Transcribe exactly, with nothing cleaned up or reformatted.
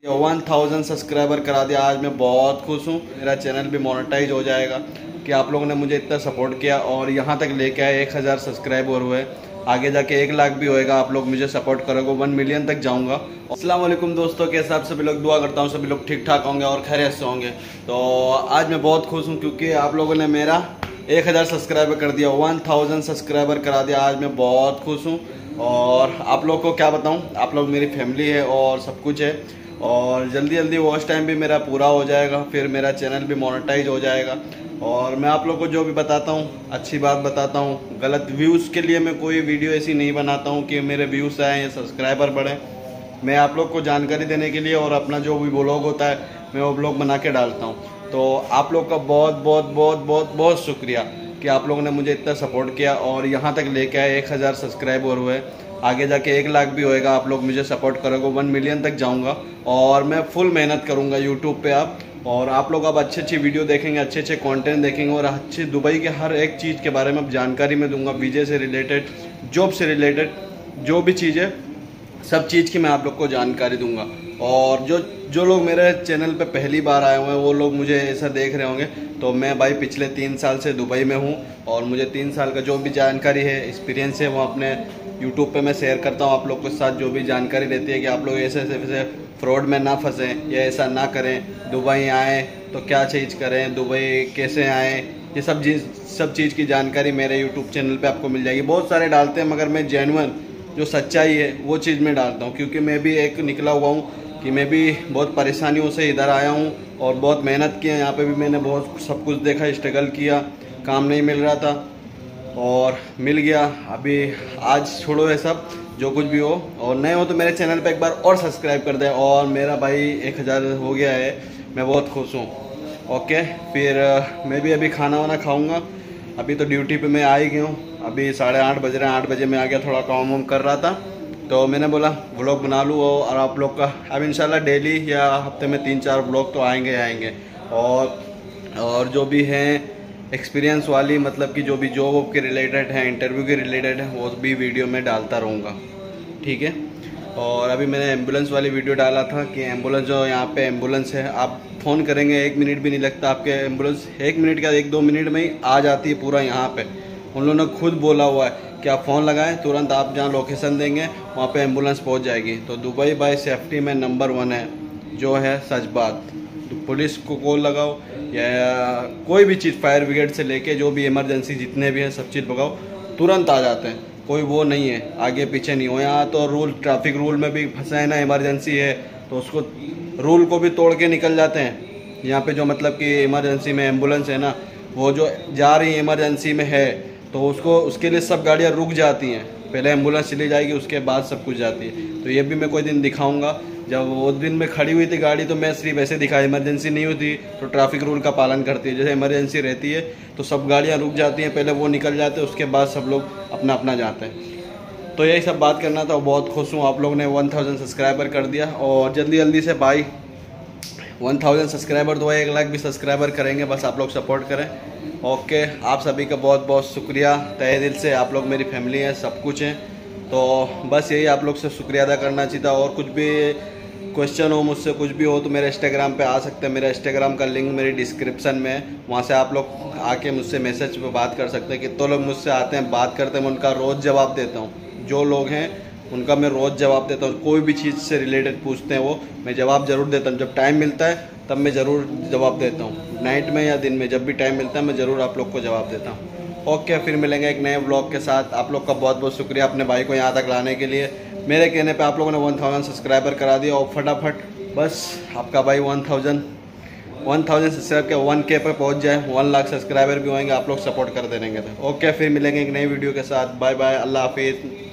One thousand subscriber करा दिया। आज मैं बहुत खुश हूँ। मेरा चैनल भी मोनेटाइज हो जाएगा कि आप लोगों ने मुझे इतना सपोर्ट किया और यहाँ तक लेके आए। एक हज़ार सब्सक्राइबर हुए, आगे जाके एक लाख भी होएगा। आप लोग मुझे सपोर्ट करोगे, वन मिलियन तक जाऊँगा। अस्सलाम वालेकुम दोस्तों, कैसे आप सभी लोग? दुआ करता हूँ सभी लोग ठीक ठाक होंगे और खैरियत से होंगे। तो आज मैं बहुत खुश हूँ क्योंकि आप लोगों ने मेरा एक हज़ार सब्सक्राइबर कर दिया, वन थाउजेंड सब्सक्राइबर करा दिया। आज मैं बहुत खुश हूँ और आप लोग को क्या बताऊँ, आप लोग मेरी फैमिली है और सब कुछ है। और जल्दी जल्दी वॉच टाइम भी मेरा पूरा हो जाएगा, फिर मेरा चैनल भी मोनेटाइज हो जाएगा। और मैं आप लोग को जो भी बताता हूँ अच्छी बात बताता हूँ। गलत व्यूज़ के लिए मैं कोई वीडियो ऐसी नहीं बनाता हूँ कि मेरे व्यूज़ आएँ या सब्सक्राइबर बढ़ें। मैं आप लोग को जानकारी देने के लिए और अपना जो भी ब्लॉग होता है मैं वो ब्लॉग बना के डालता हूँ। तो आप लोग का बहुत बहुत बहुत बहुत बहुत शुक्रिया कि आप लोगों ने मुझे इतना सपोर्ट किया और यहाँ तक लेके आए। एक हज़ार सब्सक्राइबर हुए, आगे जाके एक लाख भी होएगा। आप लोग मुझे सपोर्ट करोगे, वन मिलियन तक जाऊंगा और मैं फुल मेहनत करूंगा यूट्यूब पे। आप और आप लोग अब अच्छी अच्छी वीडियो देखेंगे, अच्छे अच्छे कंटेंट देखेंगे और अच्छी दुबई के हर एक चीज़ के बारे में अब जानकारी मैं दूंगा। वीज़े से रिलेटेड, जॉब से रिलेटेड, जो भी चीज़ है सब चीज़ की मैं आप लोग को जानकारी दूंगा। और जो जो लोग मेरे चैनल पे पहली बार आए हुए हैं वो लोग मुझे ऐसा देख रहे होंगे। तो मैं भाई पिछले तीन साल से दुबई में हूँ और मुझे तीन साल का जो भी जानकारी है, एक्सपीरियंस है, वो अपने यूट्यूब पे मैं शेयर करता हूँ आप लोग के साथ। जो भी जानकारी रहती है कि आप लोग ऐसे ऐसे फ्रॉड में ना फंसें या ऐसा ना करें, दुबई आएँ तो क्या चीज़ करें, दुबई कैसे आएँ, ये सब चीज़ सब चीज़ की जानकारी मेरे यूट्यूब चैनल पे आपको मिल जाएगी। बहुत सारे डालते हैं मगर मैं जेन्युइन जो सच्चाई है वो चीज़ में डालता हूँ क्योंकि मैं भी एक निकला हुआ हूँ कि मैं भी बहुत परेशानियों से इधर आया हूँ और बहुत मेहनत की है। यहाँ पे भी मैंने बहुत सब कुछ देखा, स्ट्रगल किया, काम नहीं मिल रहा था और मिल गया। अभी आज छोड़ो ये सब, जो कुछ भी हो। और नए हो तो मेरे चैनल पे एक बार और सब्सक्राइब कर दें। और मेरा भाई एक हज़ार हो गया है, मैं बहुत खुश हूँ। ओके, फिर मैं भी अभी खाना वाना खाऊँगा। अभी तो ड्यूटी पे मैं आ ही गया हूँ। अभी साढ़े आठ बज रहे हैं, आठ बजे मैं आ गया, थोड़ा काम वाम कर रहा था तो मैंने बोला व्लॉग बना लूँ। और आप लोग का अब इंशाल्लाह डेली या हफ्ते में तीन चार व्लॉग तो आएंगे आएंगे और और जो भी हैं एक्सपीरियंस वाली, मतलब कि जो भी जॉब के रिलेटेड है, इंटरव्यू के रिलेटेड है, वो भी वीडियो में डालता रहूँगा, ठीक है। और अभी मैंने एम्बुलेंस वाली वीडियो डाला था कि एम्बुलेंस जो यहाँ पे एम्बुलेंस है, आप फ़ोन करेंगे एक मिनट भी नहीं लगता आपके एम्बुलेंस, एक मिनट का एक दो मिनट में ही आ जाती है पूरा यहाँ पे। उन लोगों ने खुद बोला हुआ है कि आप फ़ोन लगाएं, तुरंत आप जहाँ लोकेशन देंगे वहाँ पे एम्बुलेंस पहुँच जाएगी। तो दुबई बाय सेफ्टी में नंबर वन है, जो है सच बात। पुलिस को कॉल लगाओ या कोई भी चीज़, फायर ब्रिगेड से लेके जो भी इमरजेंसी जितने भी हैं सब चीज़ भगाओ, तुरंत आ जाते हैं। कोई वो नहीं है, आगे पीछे नहीं हो। यहाँ तो रूल, ट्रैफिक रूल में भी फंसे है ना, इमरजेंसी है तो उसको रूल को भी तोड़ के निकल जाते हैं। यहाँ पे जो मतलब कि इमरजेंसी में एम्बुलेंस है ना, वो जो जा रही इमरजेंसी में है तो उसको उसके लिए सब गाड़ियाँ रुक जाती हैं। पहले एम्बुलेंस चली जाएगी, उसके बाद सब कुछ जाती है। तो ये भी मैं कोई दिन दिखाऊंगा। जब वो दिन में खड़ी हुई थी गाड़ी तो मैं सिर्फ ऐसे दिखा, इमरजेंसी नहीं होती तो ट्रैफिक रूल का पालन करती है। जैसे इमरजेंसी रहती है तो सब गाड़ियाँ रुक जाती हैं, पहले वो निकल जाते हैं, उसके बाद सब लोग अपना अपना जाते हैं। तो यही सब बात करना था। बहुत खुश हूँ आप लोग ने वन थाउजेंड सब्सक्राइबर कर दिया और जल्दी जल्दी से भाई वन थाउजेंड सब्सक्राइबर तो एक लाख भी सब्सक्राइबर करेंगे, बस आप लोग सपोर्ट करें। ओके, आप सभी का बहुत बहुत शुक्रिया तहे दिल से। आप लोग मेरी फैमिली है, सब कुछ है। तो बस यही आप लोग से शुक्रिया अदा करना चाहिए था। और कुछ भी क्वेश्चन हो मुझसे, कुछ भी हो तो मेरे इंस्टाग्राम पे आ सकते हैं। मेरा इंस्टाग्राम का लिंक मेरी डिस्क्रिप्शन में है, वहाँ से आप लोग आके मुझसे मैसेज पे बात कर सकते हैं। कितने लोग मुझसे आते हैं, बात करते हैं, मैं उनका रोज़ जवाब देता हूँ। जो लोग हैं उनका मैं रोज़ जवाब देता हूँ। कोई भी चीज़ से रिलेटेड पूछते हैं वो मैं जवाब ज़रूर देता हूँ। जब टाइम मिलता है तब मैं ज़रूर जवाब देता हूँ, नाइट में या दिन में, जब भी टाइम मिलता है मैं ज़रूर आप लोग को जवाब देता हूँ। ओके, फिर मिलेंगे एक नए व्लॉग के साथ। आप लोग का बहुत बहुत शुक्रिया अपने भाई को यहाँ तक लाने के लिए। मेरे कहने पे आप लोगों ने वन थाउजेंड सब्सक्राइबर करा दिया और फटाफट बस आपका भाई one thousand one thousand subscribe के वन के पे पहुँच जाए, वन लाख सब्सक्राइबर भी होंगे, आप लोग सपोर्ट कर देंगे। तो ओके, फिर मिलेंगे एक नई वीडियो के साथ। बाय बाय, अल्लाह हाफिज़।